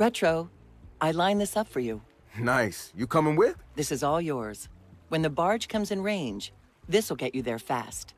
Retro, I lined this up for you. Nice. You coming with? This is all yours. When the barge comes in range, this'll get you there fast.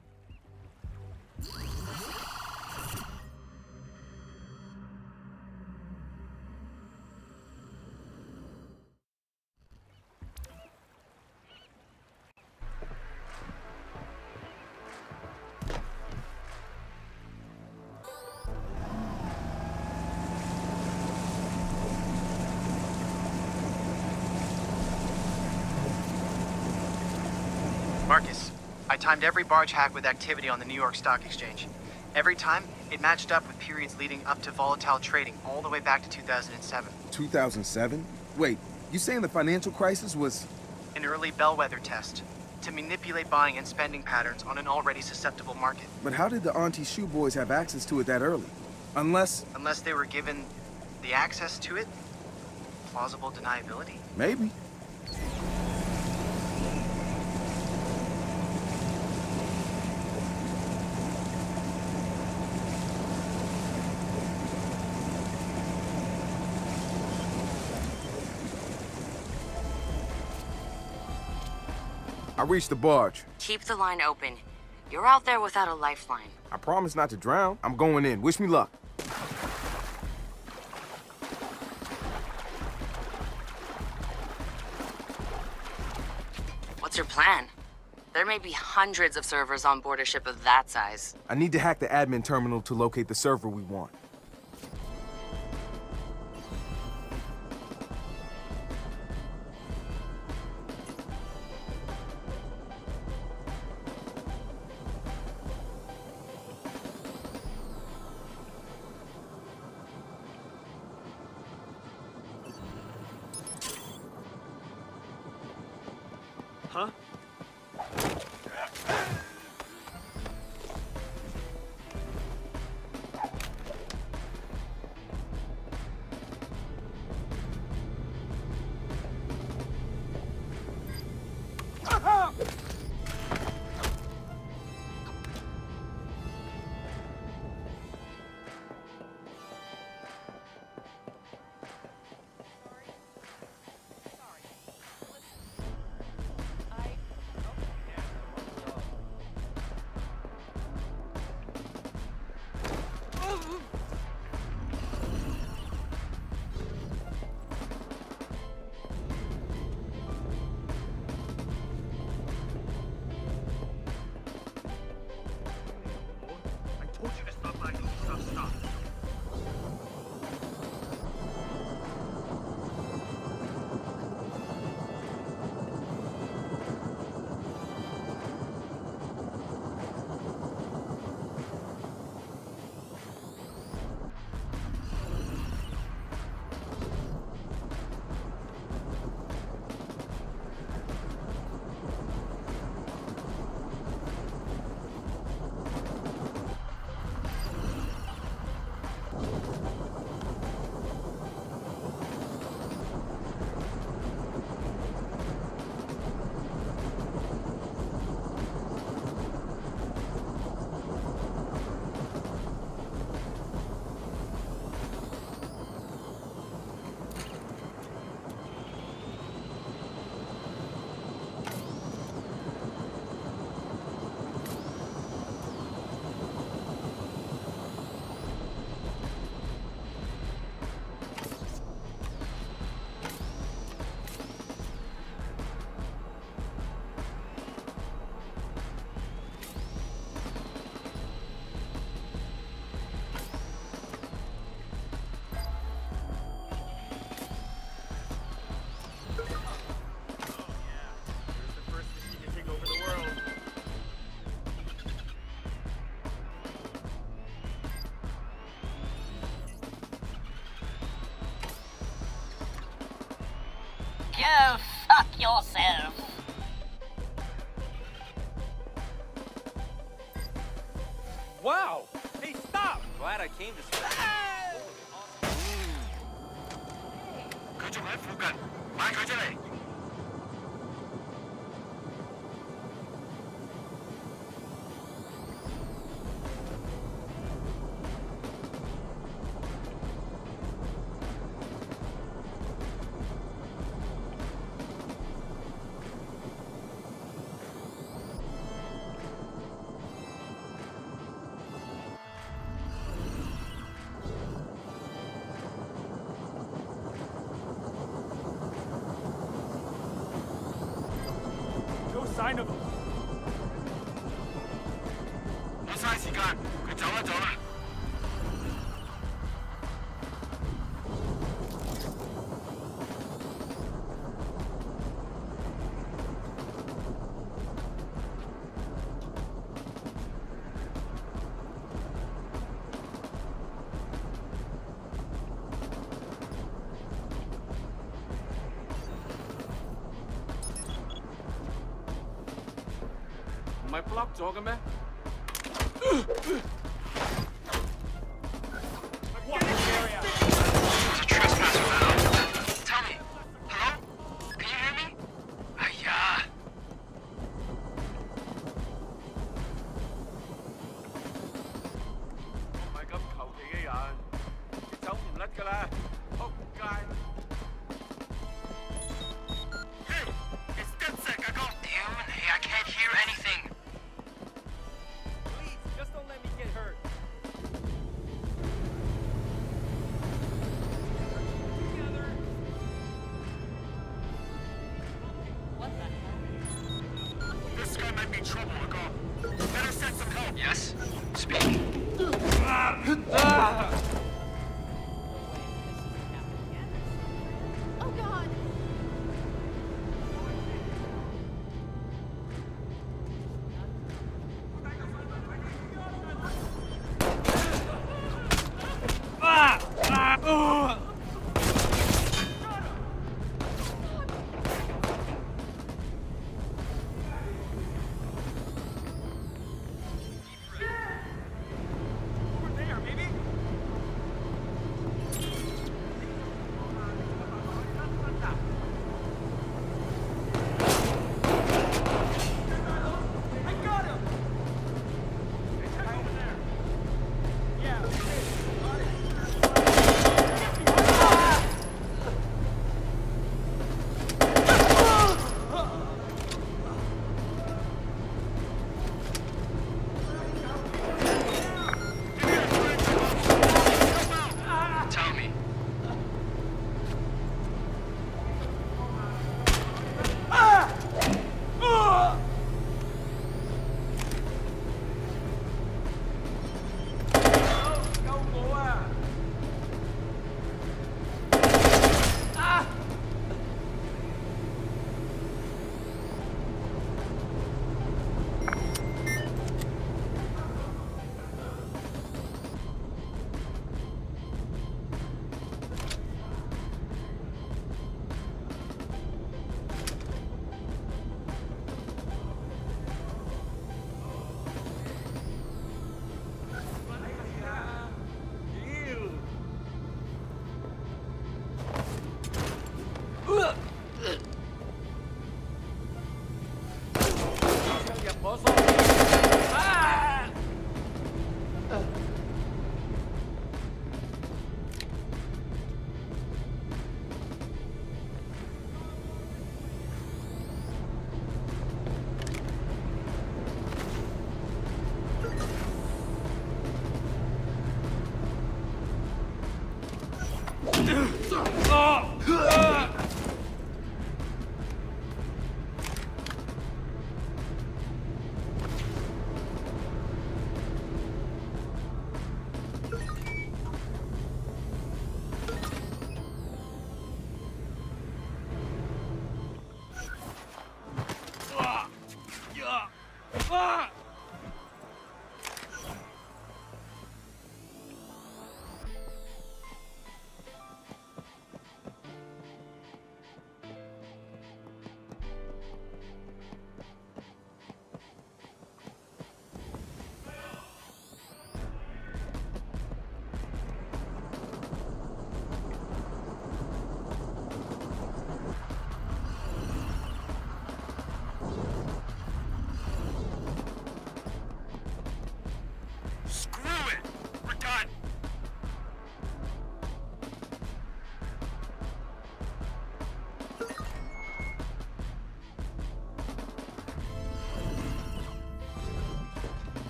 Marcus, I timed every barge hack with activity on the New York Stock Exchange. Every time, it matched up with periods leading up to volatile trading all the way back to 2007. 2007? Wait, you saying the financial crisis was... An early bellwether test to manipulate buying and spending patterns on an already susceptible market. But how did the Auntie Shoe Boys have access to it that early? Unless they were given the access to it? Plausible deniability? Maybe. I reached the barge. Keep the line open. You're out there without a lifeline. I promise not to drown. I'm going in. Wish me luck. What's your plan? There may be hundreds of servers on board a ship of that size. I need to hack the admin terminal to locate the server we want. Huh? Go fuck yourself. Wow! Hey, stop! Glad I came to see. 그쪽에附近，買佢出嚟。 sign of him. 冇嘥時間，佢走啦走啦。 唔係 block 咗嘅咩？ There's a trespasser now. Tell me. Hello? Can you hear me? 哎呀！ 唔係咁求其嘅人，你走唔甩㗎啦！仆街！ Hey, it's DedSec, I got you. Hey, I can't hear anything. Please, just don't let me get hurt. Together. What the hell? This guy might be trouble, I got. Better send some help. Yes? Speak. No way. This isn't happening again. Oh God. Over there, maybe? I got him! Hey, check over there. Yeah, got it. Tell me.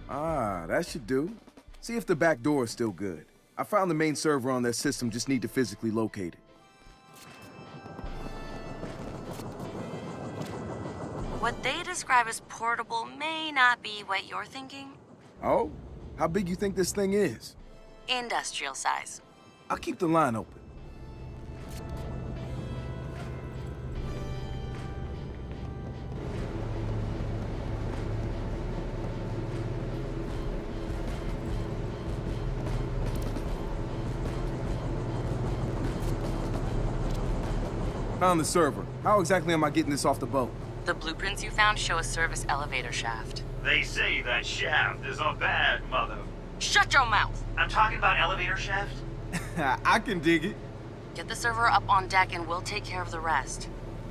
Ah, that should do. See if the back door is still good. I found the main server on that system, just need to physically locate it. What they describe as portable may not be what you're thinking. Oh? How big you think this thing is? Industrial size. I'll keep the line open. Found the server. How exactly am I getting this off the boat? The blueprints you found show a service elevator shaft. They say that shaft is a bad mother. Shut your mouth! I'm talking about elevator shaft. I can dig it. Get the server up on deck and we'll take care of the rest.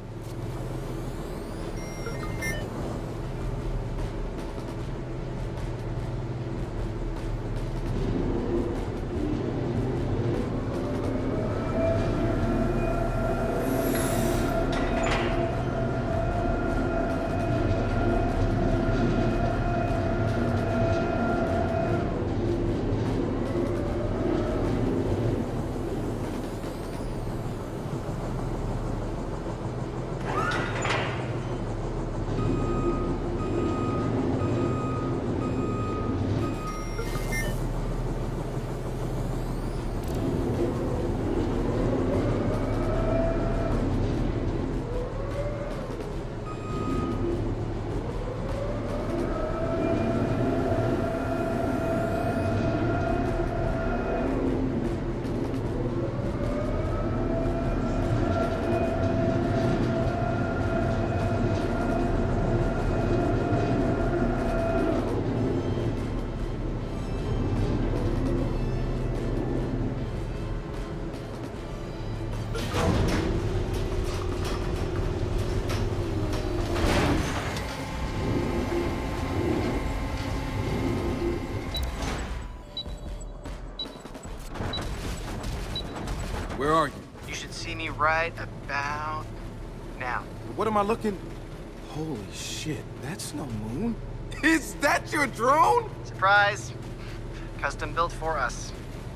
Where are you? You should see me right about now. What am I looking? Holy shit, that's no moon. Is that your drone? Surprise! Custom built for us.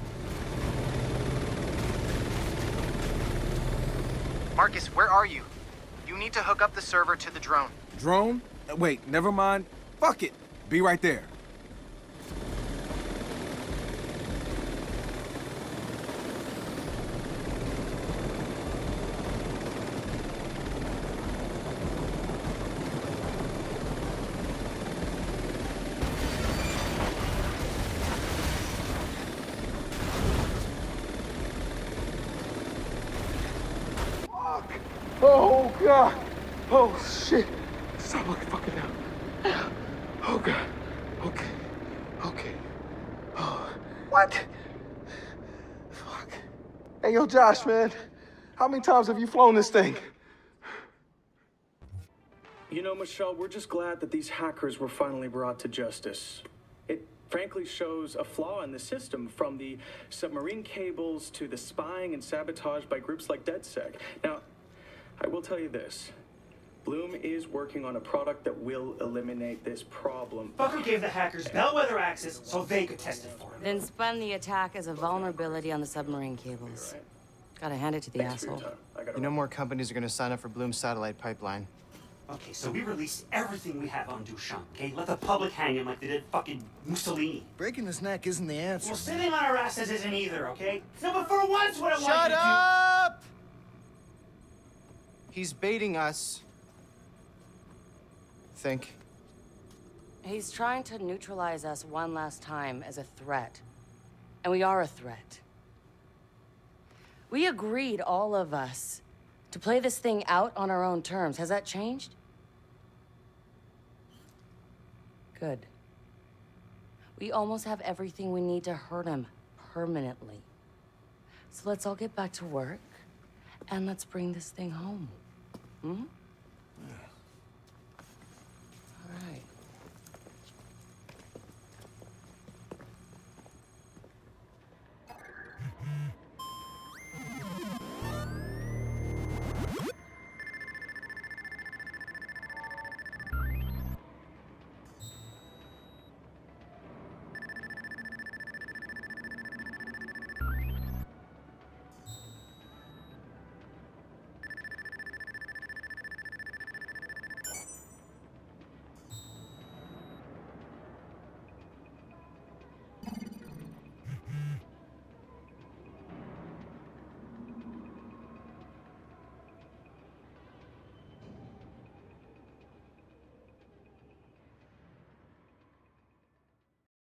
Marcus, where are you? You need to hook up the server to the drone. Drone? Wait, never mind. Fuck it. Be right there. Oh, God. Oh, shit. Stop looking fucking down. Oh, God. Okay. Okay. Oh. What? Fuck. Hey, yo, Josh, man. How many times have you flown this thing? You know, Michelle, we're just glad that these hackers were finally brought to justice. It frankly shows a flaw in the system, from the submarine cables to the spying and sabotage by groups like DedSec. Now, I will tell you this. Bloom is working on a product that will eliminate this problem. Fucker gave the hackers bellwether access so they could test it for him. Then spun the attack as a vulnerability on the submarine cables. Right. Gotta hand it to the Thanks for your asshole. time. I gotta You know run. more companies are gonna sign up for Bloom's satellite pipeline. Okay, so we released everything we have on Duchamp, okay? Let the public hang him like they did fucking Mussolini. Breaking his neck isn't the answer. Well, sitting on our asses isn't either, okay? No, but for once, what I want Shut you to up! He's baiting us. Think. He's trying to neutralize us one last time as a threat. And we are a threat. We agreed, all of us, to play this thing out on our own terms. Has that changed? Good. We almost have everything we need to hurt him permanently. So let's all get back to work, and let's bring this thing home. Hmm?